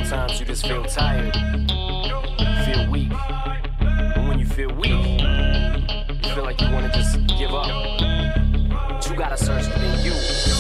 Sometimes you just feel tired, feel weak. And when you feel weak, you feel like you want to just give up. But you gotta search within you.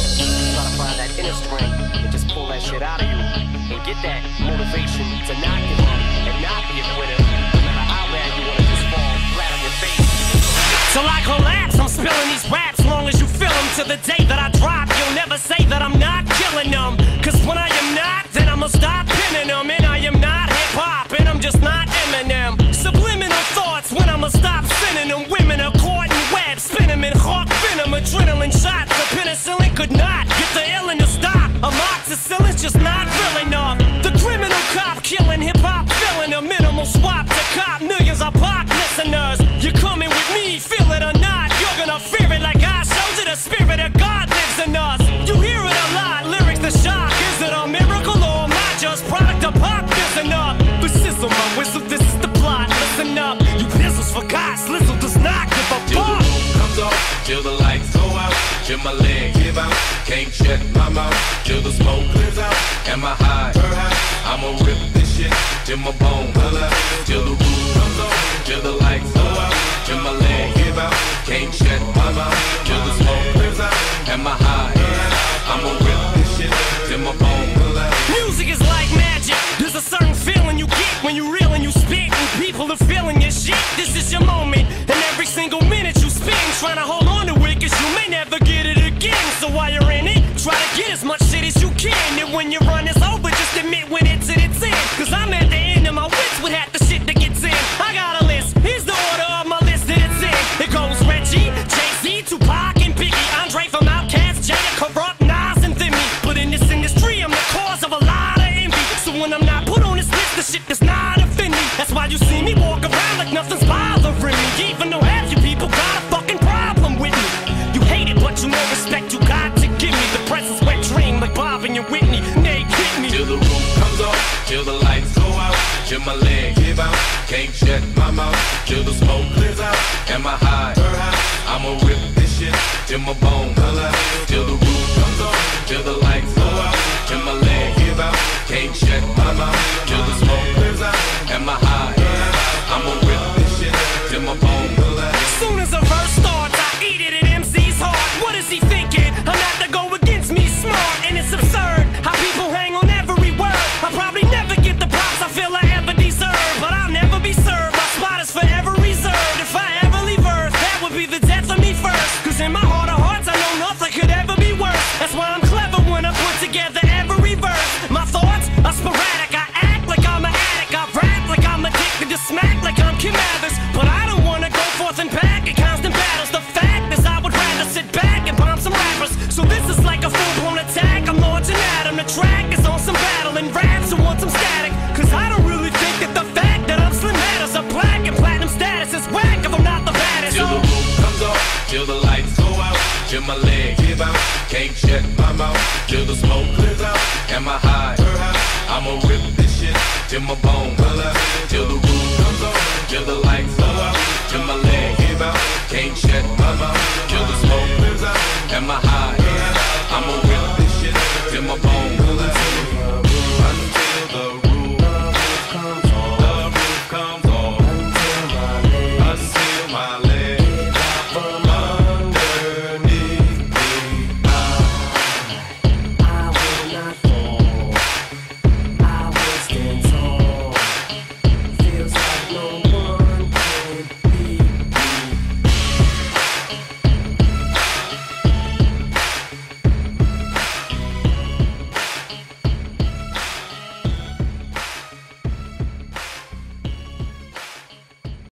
Try to find that inner strength and just pull that shit out of you. And get that motivation to not give up and not be a quitter. No matter how bad you want to just fall flat on your face. Till I collapse, I'm spilling these raps long as you feel them. To the day that I drop, you'll never say that I'm not killing them. Cause when I am not, then I'ma stop pinning them. And I am not hip-hop, and I'm just not Eminem. Subliminal thoughts when I'ma stop sending them. Women are caught in webs, spin them in hawk venom. Adrenaline shots, the penicillin could not get the illin to stop. Amoxicillin's just not real enough. The criminal cop killing hip-hop, filling a minimal swap to cop. Millions of pop listeners, you're coming with me, feel it or not. You're gonna fear it like I showed you. The spirit of God lives in us. You hear it a lot, lyrics the shock. Is it a miracle or am I just product of pop? Listen up, this is my whistle, this is the plot. Listen up, you pizzles forgot, Slizzle does not give a fuck. Till the roof comes off, till the lights go out, till my leg give out, can't shut my mouth, till the smoke clears out, and my high, I'ma rip this shit till my bone holla. Till the roof comes off, till the lights go out, till my leg give out, can't shut my mouth, till the smoke clears out, and my high, I'ma rip this shit till my bone holla. Music is like magic. There's a certain feeling you get when you reel and you spit, and people are feeling your shit. This is your moment, and every single minute you spend trying to hold on to it, cause you may never get it again. So while you're in it, try to get as much shit as you can. And when your run is over, just admit when it's at its end. Cause I'm at the end of my wits with half the shit that gets in. I got a list, here's the order of my list that it's in. It goes Reggie, Jay-Z, Tupac, and Biggie, Andre from Outkast, Jada, Corrupt, Nas, and Thimmy. But in this industry, I'm the cause of a lot of envy. So when I'm not put on this list, the shit does not offend me. That's why you see me walk around like nothing's bothering me. Even though half you people got a fucking problem with me. You hate it, but you know respect you got to give me. The presence wet dream like Bob and your Whitney. Nay, hit me. Till the roof comes off, till the lights go out, till my leg give out, can't shut my mouth, till the smoke clears out, and my high, I'ma rip this shit till my bone holla. Till the roof comes off, till the lights go out, till my leg give out, can't shut my mouth, till the smoke clears out, and my high, I'ma rip this shit till my bone holla. Soon as a verse starts, I eat it in MC's heart. What is he thinking? I'm not to go against me, smart, and it's absurd how people hang on every word. I'll probably never get the props I feel I ever deserve, but I'll never be served. My spot is forever reserved. If I ever leave Earth, that would be the death of me first. Cause in my heart of hearts, I know nothing could ever be worse. That's why I'm clever when I put together every verse. My thoughts are sporadic. I act like I'm an addict. I rap like I'm addicted to smack like I'm Kim Mathers. But I don't wanna go forth and back in constant battles. The fact is I would rather sit back and bomb some rappers. So this is like a full-blown attack. I'm launching at 'em. The track is on some battle and raps who want some static. Cause I don't really think that the fact that I'm Slim matters. A black and platinum status is whack if I'm not the baddest. Till the roof comes off, till the lights go out, till my leg give out, can't shut my mouth, till the smoke clears out, and my high, I'ma rip this shit till my bone